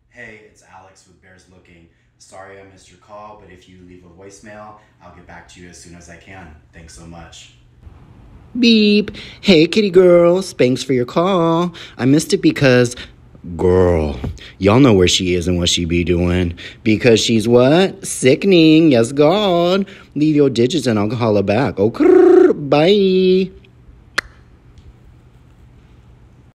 Hey, it's Alex with Bears Looking. Sorry I missed your call, but if you leave a voicemail, I'll get back to you as soon as I can. Thanks so much. Beep. Hey, kitty girl. Thanks for your call. I missed it because, girl, y'all know where she is and what she be doing. Because she's what? Sickening. Yes, God. Leave your digits and I'll call her back. Okay, bye.